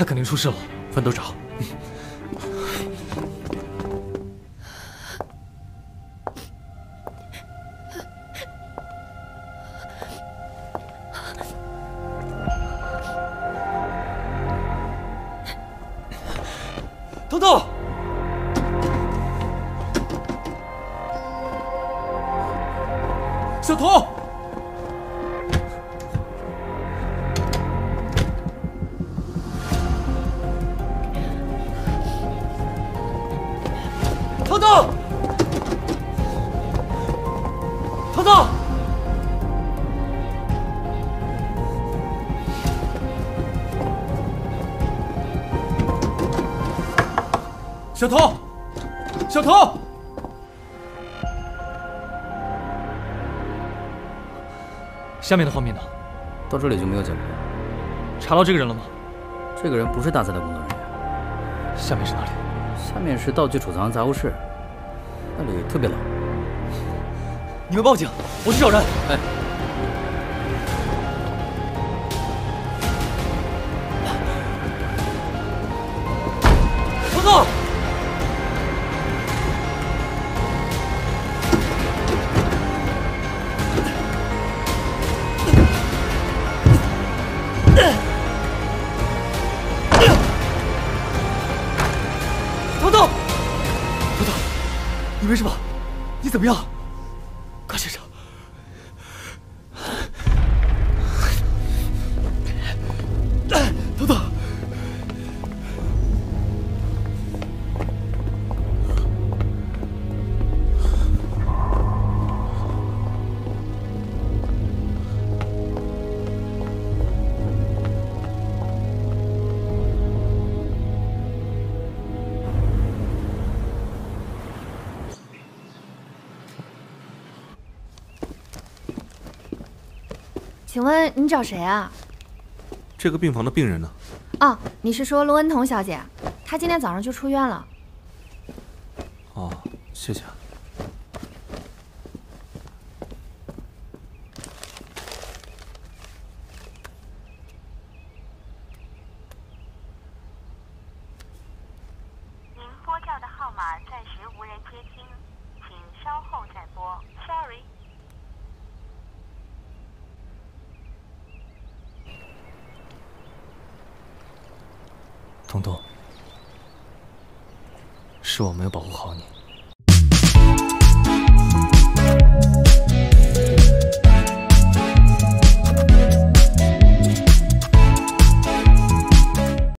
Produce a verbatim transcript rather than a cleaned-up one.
他肯定出事了，分头找。彤彤，小彤。 彤彤，彤彤，小彤，小彤，下面的画面呢？ 到这里就没有检查。 查到这个人了吗？ 这个人不是大赛的工作人员。 下面是哪里？ 下面是道具储藏杂物室，那里特别冷。 你们报警，我去找人。 哎， 彤彤，彤彤。 你没事吧？你怎么样？高先生，彤彤， 请问你找谁啊？ 这个病房的病人呢？ 哦，你是说陆恩彤小姐？她今天早上就出院了。 哦，谢谢。 您拨叫的号码暂时无人接听，请稍后再拨。Sorry。 彤彤，是我没有保护好你。